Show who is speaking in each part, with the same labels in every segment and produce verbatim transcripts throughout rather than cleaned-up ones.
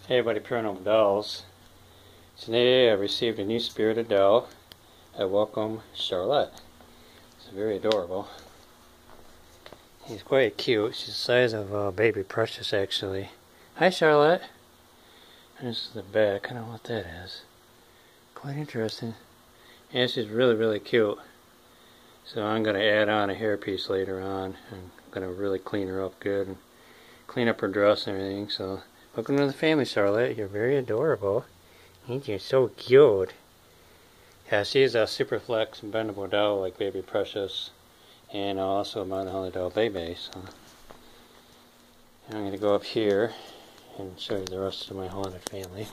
Speaker 1: Hey everybody, Paranormal Dolls. Today I received a new spirited doll. I welcome Charlotte. She's very adorable. She's quite cute. She's the size of uh, baby Precious actually. Hi Charlotte. And this is the back. I don't know what that is. Quite interesting. And she's really really cute. So I'm going to add on a hairpiece later on. I'm going to really clean her up good and clean up her dress and everything. So welcome to the family, Charlotte. You're very adorable. You're so cute. Yeah, she's a Superflex and bendable doll like Baby Precious, and also a Mount Holly doll baby. So and I'm going to go up here and show you the rest of my haunted family.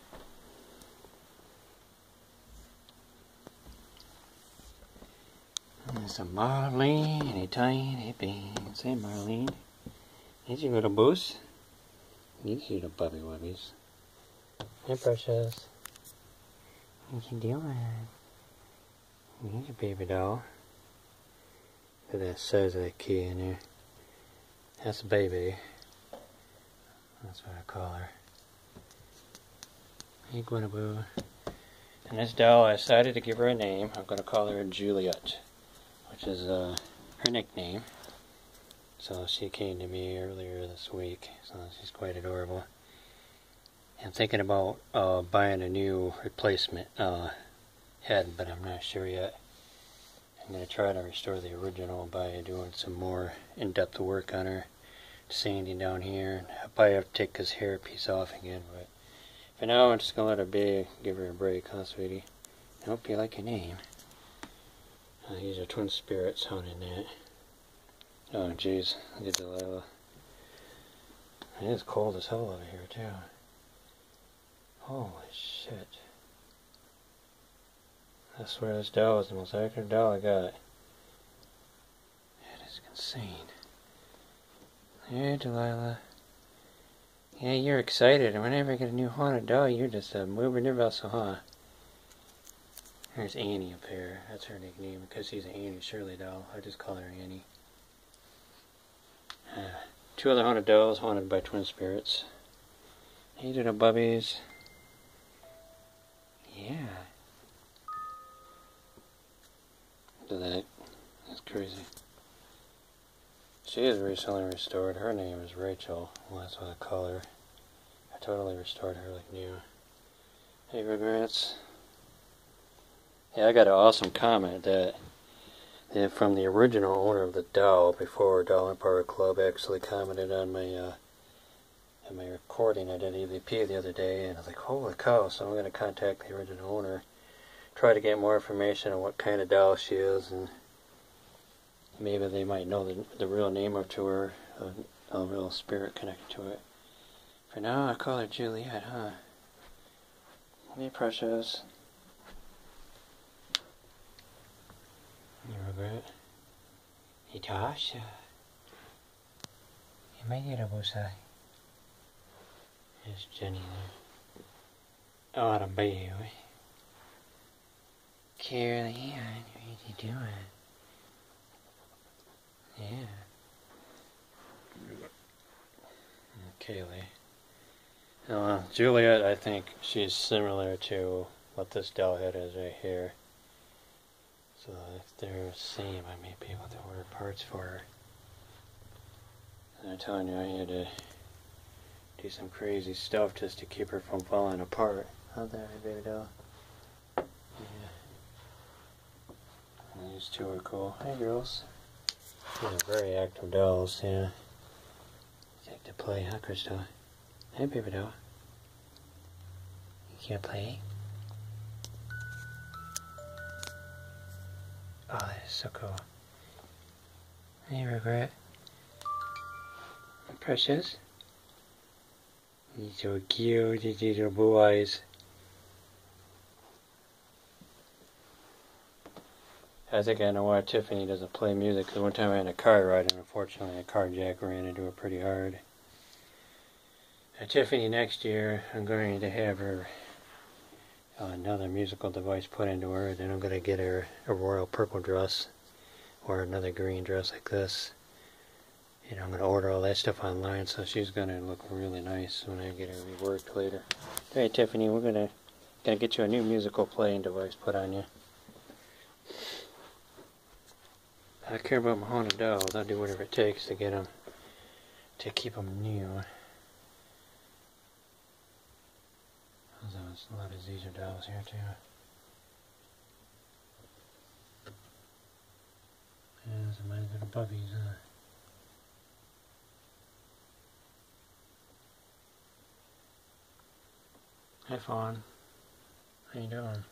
Speaker 1: There's a Marlene and a tiny beans. Hey Marlene. Here's your little boost. You see the puppy wubbies. Hey Precious. What you doing? Here's your baby doll. Look at that size of that key in there. That's a baby. That's what I call her. Hey Gwenaboo. And this doll, I decided to give her a name. I'm going to call her Juliet, which is uh, her nickname. So she came to me earlier this week, so she's quite adorable. I'm thinking about uh, buying a new replacement uh, head, but I'm not sure yet. I'm going to try to restore the original by doing some more in-depth work on her, sanding down here. I'll probably have to take this hair piece off again, but for now I'm just going to let her be, give her a break, huh sweetie? I hope you like your name. Uh, these are twin spirits haunting that. Oh jeez, look at Delilah. It is cold as hell over here too. Holy shit. I swear this doll is the most accurate doll I got. It is insane. Hey Delilah. Yeah, you're excited. Whenever I get a new haunted doll, you're just uh, moving your vessel, huh? There's Annie up here. That's her nickname because she's an Annie Shirley doll. I just call her Annie. Uh, two other haunted dolls haunted by twin spirits. Hey little bubbies. Yeah. Look at that. That's crazy. She is recently restored. Her name is Rachel. Well, that's what I call her. I totally restored her like new. Hey regrets. Yeah, I got an awesome comment that Yeah, from the original owner of the doll before Doll Empire Club actually commented on my uh, on my recording I did E V P the other day, and I was like, holy cow, so I'm going to contact the original owner, try to get more information on what kind of doll she is, and maybe they might know the, the real name of to her, a, a real spirit connected to it. For now, I call her Juliet, huh? Hey, Precious. You regret? Hey, Tasha. You might get a bullseye. There's Jenny there. Oh, the baby. Caroline, what are you doing? Yeah. Kaylee. Uh, Juliet, I think she's similar to what this doll head is right here. So if they're the same, I may be able to order parts for her. And I'm telling you, I had to do some crazy stuff just to keep her from falling apart. How's that, baby doll? Yeah. And these two are cool. Hey, girls. These are very active dolls, yeah. Like to play, huh, Crystal? Hey, baby doll. You can't play? Oh, that is so cool. Hey, Regret. Precious. You're so cute, you little blue eyes. I think I know why Tiffany doesn't play music, because one time I had a car ride, and unfortunately a carjack ran into her pretty hard. Now, Tiffany, next year, I'm going to have her uh, another musical device put into her, then I'm going to get her a royal purple dress, or another green dress like this. You know, I'm gonna order all that stuff online, so she's gonna look really nice when I get her reworked later. Hey Tiffany, we're gonna gonna get you a new musical playing device put on you. I care about my haunted dolls. I'll do whatever it takes to get them, to keep them new. There's a lot of Zeta dolls here too. Yeah, there's my little puppies, huh? Hi Fawn. How you doing?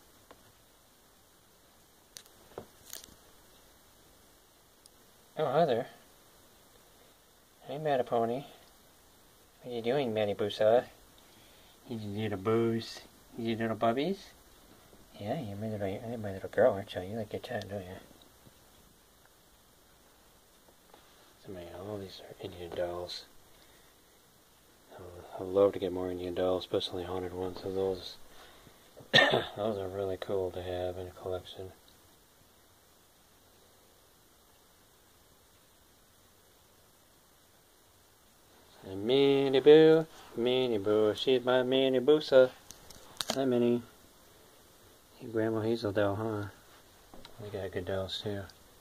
Speaker 1: Oh, hi there. Hey, Mattapony. What are you doing, Mattybusa? You little boos. You little bubbies? Yeah, you're my little, you're my little girl, aren't you? You like your tat, don't you? Somebody, all these are Indian dolls. I'd love to get more Indian dolls, especially haunted ones. So those, those are really cool to have in a collection. And Minnie Boo, Minnie Boo, she's my Minnie Boosa. Hi Minnie. Hey, Grandma Hazel doll, huh? We got good dolls too.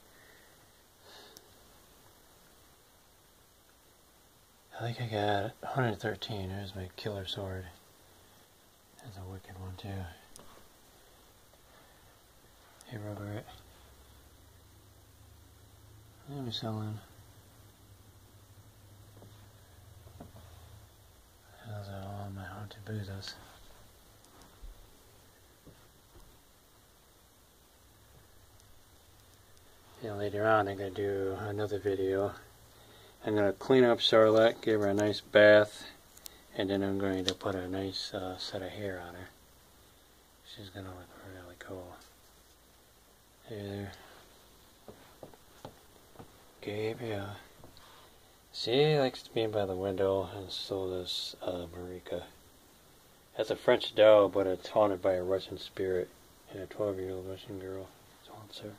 Speaker 1: I think I got one hundred thirteen. There's my killer sword. That's a wicked one too. Hey Robert. Let me sell him. Those are all my haunted boozos. And later on I'm going to do another video. I'm going to clean up Charlotte, give her a nice bath, and then I'm going to put a nice uh, set of hair on her. She's going to look really cool. Hey there. Gabriel. She likes being by the window, and so does uh, Marika. That's a French doll, but it's haunted by a Russian spirit and a twelve-year-old Russian girl haunts her.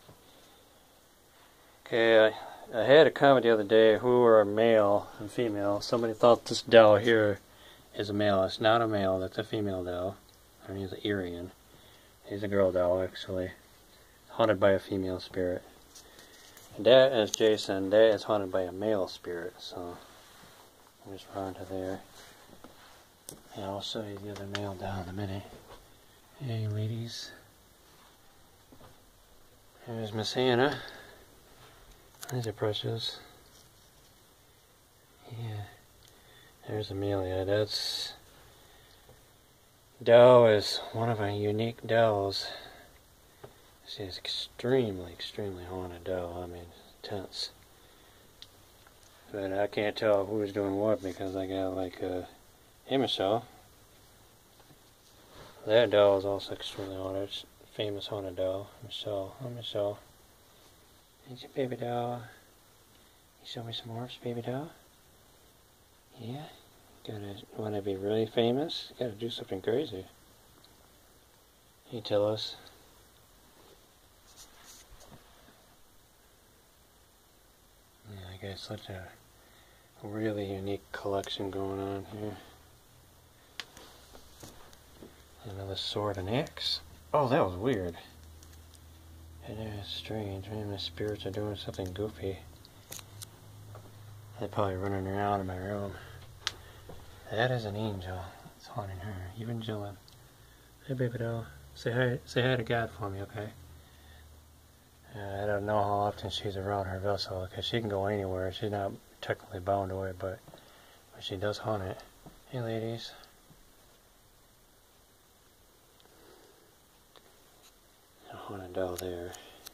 Speaker 1: Okay, I, I had a comment the other day who are a male and female. Somebody thought this doll here is a male. It's not a male, that's a female doll. Her name's Irian. He's a girl doll, actually. Haunted by a female spirit. And that is Jason. That is haunted by a male spirit. So, I'll just run to there. And I'll show you the other male doll in a minute. Hey, ladies. Here's Miss Hannah. These are precious. Yeah. There's Amelia. That's... doll is one of our unique dolls. She's extremely, extremely haunted doll. I mean, intense. But I can't tell who's doing what because I got like a... Hey, Michelle. That doll is also extremely haunted. It's a famous haunted doll. Michelle. Oh, Michelle. Ain't your baby doll? You show me some more, baby doll? Yeah? Gotta, wanna be really famous? Gotta do something crazy. You tell us. Yeah, I got such a really unique collection going on here. Another sword and axe. Oh, that was weird. It is strange. Maybe my spirits are doing something goofy. They're probably running around in my room. That is an angel. It's haunting her. Evangeline. Hey, baby doll. Say hi. Say hi to God for me, okay? Uh, I don't know how often she's around her vessel because she can go anywhere. She's not technically bound to it, but, but she does haunt it. Hey, ladies. Haunted doll there.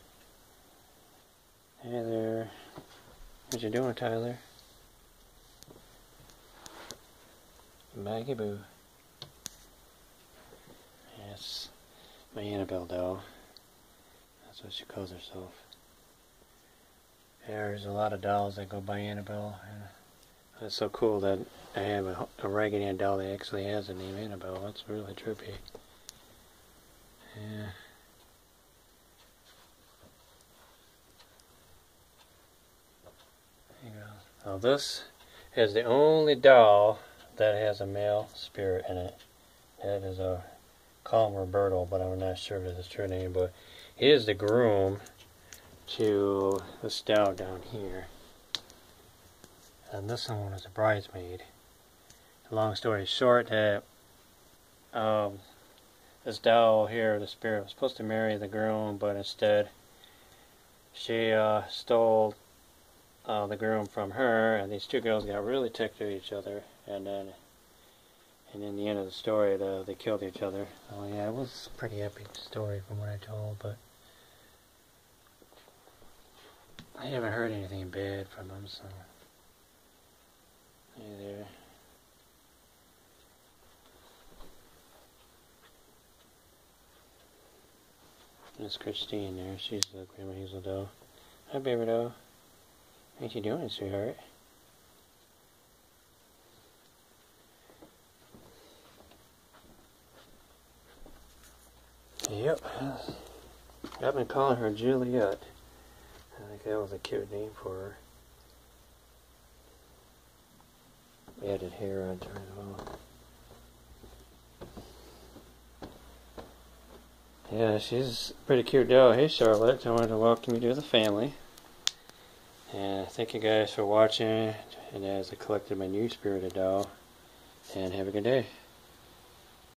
Speaker 1: Hey there. What you doing, Tyler? Maggie Boo. Yes. My Annabelle doll. That's what she calls herself. Yeah, there's a lot of dolls that go by Annabelle. And it's so cool that I have a, a Raggedy Ann doll that actually has the name Annabelle. That's really trippy. Yeah. There you go. Now this is the only doll that has a male spirit in it. That is a call him Roberto, but I'm not sure if it's his true name, but he is the groom to this doll down here. And this one is a bridesmaid. Long story short, that um, this doll here, the spirit, was supposed to marry the groom, but instead she uh, stole uh, the groom from her, and these two girls got really ticked at each other, and then and in the end of the story, the, they killed each other. Oh yeah, it was a pretty epic story from what I told, but I haven't heard anything bad from them, so either. There's Christine there. She's the Grandma Hazel doll. Hi, baby doll. What you doing, sweetheart? Yep. I've been calling her Juliet. I think that was a cute name for her. Added hair onto her as well. Yeah, she's a pretty cute doll. Hey Charlotte, I wanted to welcome you to the family. And thank you guys for watching, and as I collected my new spirited doll. And have a good day.